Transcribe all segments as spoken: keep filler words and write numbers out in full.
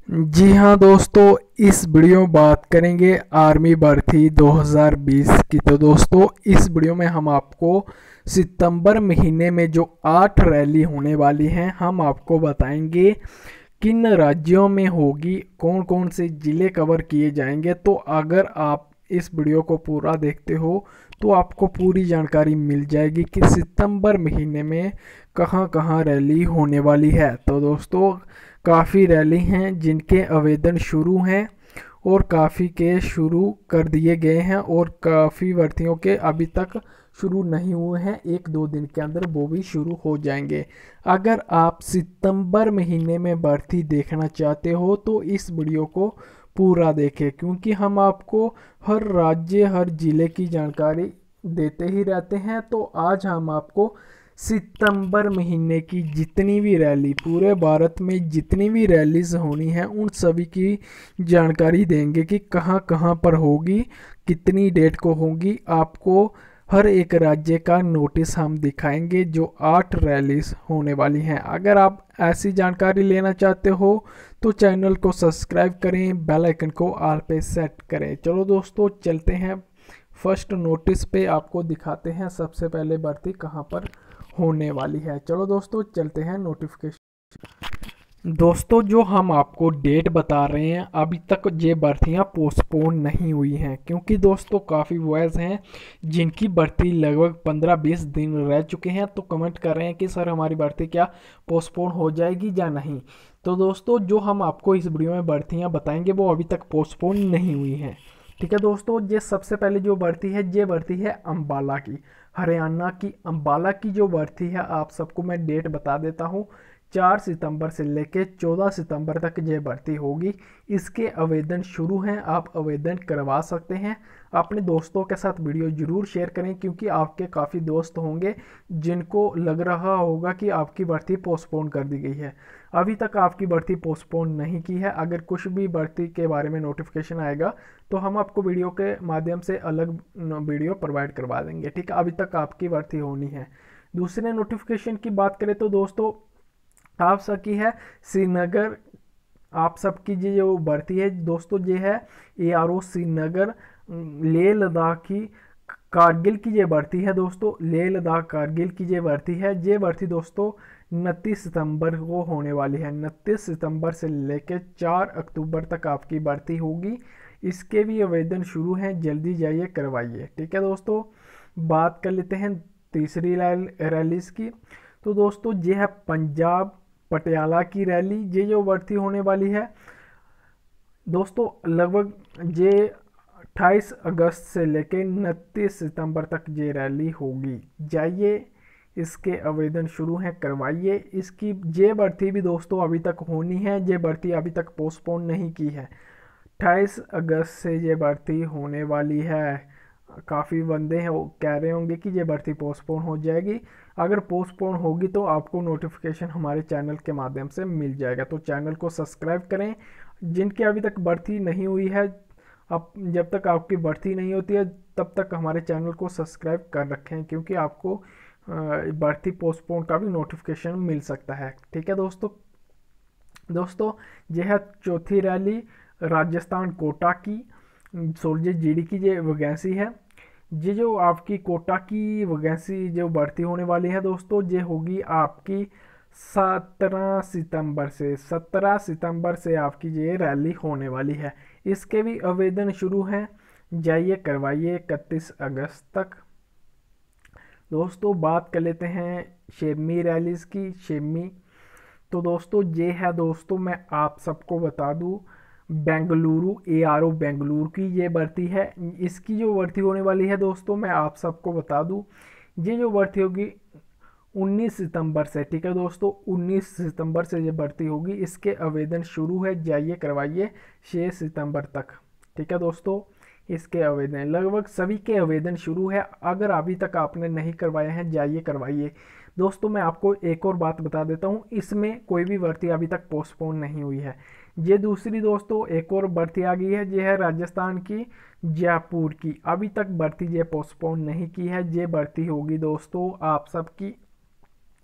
जी हाँ दोस्तों, इस वीडियो में बात करेंगे आर्मी भर्ती दो हज़ार बीस की। तो दोस्तों इस वीडियो में हम आपको सितंबर महीने में जो आठ रैली होने वाली हैं हम आपको बताएंगे किन राज्यों में होगी, कौन कौन से ज़िले कवर किए जाएंगे। तो अगर आप इस वीडियो को पूरा देखते हो तो आपको पूरी जानकारी मिल जाएगी कि सितंबर महीने में कहाँ कहाँ रैली होने वाली है। तो दोस्तों काफ़ी रैली हैं जिनके आवेदन शुरू हैं और काफ़ी के शुरू कर दिए गए हैं और काफ़ी भर्तियों के अभी तक शुरू नहीं हुए हैं, एक दो दिन के अंदर वो भी शुरू हो जाएंगे। अगर आप सितंबर महीने में भर्ती देखना चाहते हो तो इस वीडियो को पूरा देखें, क्योंकि हम आपको हर राज्य हर ज़िले की जानकारी देते ही रहते हैं। तो आज हम आपको सितंबर महीने की जितनी भी रैली, पूरे भारत में जितनी भी रैलीज होनी है उन सभी की जानकारी देंगे कि कहाँ कहाँ पर होगी, कितनी डेट को होगी। आपको हर एक राज्य का नोटिस हम दिखाएंगे जो आठ रैलीज होने वाली हैं। अगर आप ऐसी जानकारी लेना चाहते हो तो चैनल को सब्सक्राइब करें, बेल आइकन को ऑल पे सेट करें। चलो दोस्तों चलते हैं फर्स्ट नोटिस पे, आपको दिखाते हैं सबसे पहले भर्ती कहाँ पर होने वाली है। चलो दोस्तों चलते हैं नोटिफिकेशन। दोस्तों जो हम आपको डेट बता रहे हैं अभी तक ये भर्तियां पोस्टपोन नहीं हुई हैं, क्योंकि दोस्तों काफ़ी बॉयज़ हैं जिनकी भर्ती लगभग पंद्रह बीस दिन रह चुके हैं, तो कमेंट कर रहे हैं कि सर हमारी भर्ती क्या पोस्टपोन हो जाएगी या नहीं। तो दोस्तों जो हम आपको इस वीडियो में भर्तियां बताएंगे वो अभी तक पोस्टपोन नहीं हुई हैं। ठीक है दोस्तों, ये सबसे पहले जो भर्ती है ये भर्ती है अंबाला की, हरियाणा की अंबाला की जो भर्ती है। आप सबको मैं डेट बता देता हूँ, चार सितंबर से लेकर चौदह सितंबर तक ये भर्ती होगी। इसके आवेदन शुरू हैं, आप आवेदन करवा सकते हैं। अपने दोस्तों के साथ वीडियो ज़रूर शेयर करें, क्योंकि आपके काफ़ी दोस्त होंगे जिनको लग रहा होगा कि आपकी भर्ती पोस्टपोन कर दी गई है। अभी तक आपकी भर्ती पोस्टपोन नहीं की है। अगर कुछ भी भर्ती के बारे में नोटिफिकेशन आएगा तो हम आपको वीडियो के माध्यम से अलग वीडियो प्रोवाइड करवा देंगे। ठीक है, अभी तक आपकी भर्ती होनी है। दूसरे नोटिफिकेशन की बात करें तो दोस्तों आप सबकी है श्रीनगर, आप सबकी जी जो भर्ती है दोस्तों ये है A R O Srinagar Leh Ladakh की कारगिल की ये भर्ती है। दोस्तों लेह लद्दाख कारगिल की ये भर्ती है। ये भर्ती दोस्तों उनतीस सितंबर को होने वाली है। उनतीस सितंबर से लेकर चार अक्टूबर तक आपकी भर्ती होगी। इसके भी आवेदन शुरू हैं, जल्दी जाइए करवाइए। ठीक है दोस्तों, बात कर लेते हैं तीसरी रैलीज की। तो दोस्तों ये है पंजाब पटियाला की रैली, ये जो भर्ती होने वाली है दोस्तों लगभग ये अट्ठाईस अगस्त से लेकर उनतीस सितंबर तक ये रैली होगी। जाइए इसके आवेदन शुरू हैं, करवाइए। इसकी ये भर्ती भी दोस्तों अभी तक होनी है, ये भर्ती अभी तक पोस्टपोन नहीं की है। अट्ठाईस अगस्त से ये भर्ती होने वाली है। काफ़ी बंदे हैं वो कह रहे होंगे कि ये भर्ती पोस्टपोन हो जाएगी। अगर पोस्टपोन होगी तो आपको नोटिफिकेशन हमारे चैनल के माध्यम से मिल जाएगा, तो चैनल को सब्सक्राइब करें। जिनकी अभी तक भर्ती नहीं हुई है, अब जब तक आपकी भर्ती नहीं होती है तब तक हमारे चैनल को सब्सक्राइब कर रखें, क्योंकि आपको भर्ती पोस्टपोन का भी नोटिफिकेशन मिल सकता है। ठीक है दोस्तों दोस्तों यह है चौथी रैली राजस्थान कोटा की, सोल्जर जीडी की ये वैकेंसी है। ये जो आपकी कोटा की वैकेंसी जो भर्ती होने वाली है दोस्तों ये होगी आपकी सत्रह सितंबर से सत्रह सितंबर से आपकी ये रैली होने वाली है। इसके भी आवेदन शुरू हैं, जाइए करवाइए इकतीस अगस्त तक। दोस्तों बात कर लेते हैं शेमी रैलीज की। शेमी तो दोस्तों ये है दोस्तों, मैं आप सबको बता दूं Bengaluru A R O Bengaluru की ये भर्ती है। इसकी जो भर्ती होने वाली है दोस्तों मैं आप सबको बता दूं, ये जो भर्ती होगी उन्नीस सितंबर से। ठीक है दोस्तों, उन्नीस सितंबर से ये भर्ती होगी। इसके आवेदन शुरू है, जाइए करवाइए छः सितंबर तक। ठीक है दोस्तों, इसके आवेदन लगभग सभी के आवेदन शुरू है। अगर अभी तक आपने नहीं करवाए हैं जाइए करवाइए। दोस्तों मैं आपको एक और बात बता देता हूँ, इसमें कोई भी भर्ती अभी तक पोस्टपोन नहीं हुई है। ये दूसरी दोस्तों एक और भर्ती आ गई है, ये है राजस्थान की जयपुर की। अभी तक भर्ती ये पोस्टपोन नहीं की है, ये भर्ती होगी दोस्तों आप सबकी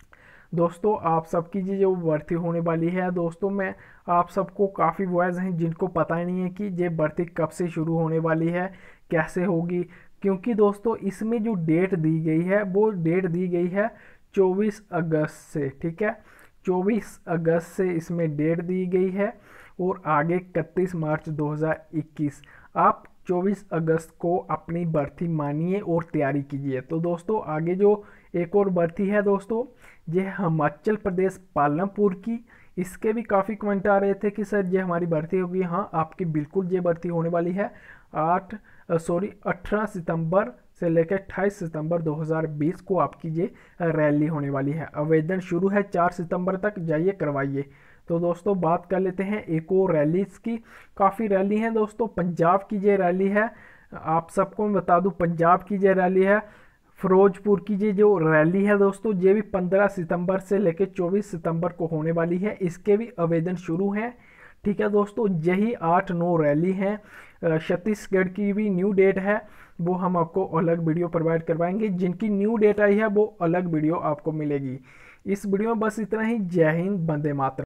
दोस्तों आप सबकी जी जो भर्ती होने वाली है दोस्तों, मैं आप सबको काफ़ी बॉयज़ हैं जिनको पता ही नहीं है कि ये भर्ती कब से शुरू होने वाली है, कैसे होगी। क्योंकि दोस्तों इसमें जो डेट दी गई है वो डेट दी गई है चौबीस अगस्त से, ठीक है, चौबीस अगस्त से इसमें डेट दी गई है और आगे इकतीस मार्च दो हज़ार इक्कीस। आप चौबीस अगस्त को अपनी भर्ती मानिए और तैयारी कीजिए। तो दोस्तों आगे जो एक और भर्ती है दोस्तों, ये हिमाचल प्रदेश पालमपुर की। इसके भी काफ़ी कमेंट आ रहे थे कि सर ये हमारी भर्ती होगी। हाँ, आपकी बिल्कुल ये भर्ती होने वाली है। आठ सॉरी अठारह सितंबर से लेकर अट्ठाईस सितंबर दो हज़ार बीस को आपकी ये रैली होने वाली है। आवेदन शुरू है चार सितंबर तक, जाइए करवाइए। तो दोस्तों बात कर लेते हैं एक और रैलीज की। काफ़ी रैली हैं दोस्तों। पंजाब की ये रैली है, आप सबको मैं बता दूं, पंजाब की ये रैली है। फिरोजपुर की ये जो रैली है दोस्तों, ये भी पंद्रह सितंबर से लेकर चौबीस सितंबर को होने वाली है। इसके भी आवेदन शुरू हैं, ठीक है दोस्तों। यही आठ नौ रैली हैं। छत्तीसगढ़ की भी न्यू डेट है, वो हम आपको अलग वीडियो प्रोवाइड करवाएंगे। जिनकी न्यू डेट आई है वो अलग वीडियो आपको मिलेगी। इस वीडियो में बस इतना ही। जय हिंद, वंदे मातरम।